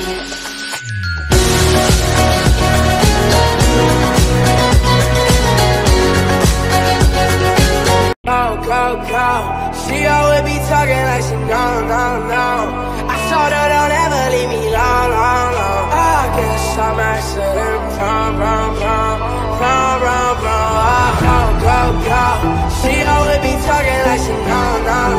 Go. She always be talking like she no. I told her don't ever leave me long. I guess I'm accident prom. Go. She always be talking like she no.